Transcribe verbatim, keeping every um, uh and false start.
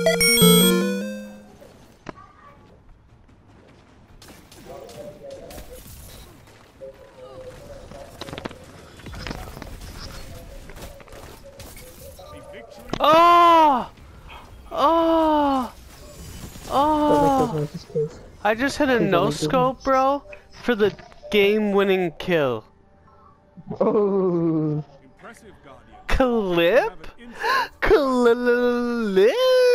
Oh! Oh! Oh! I just hit a no-scope, bro, for the game-winning kill. Oh! Clip? Clip?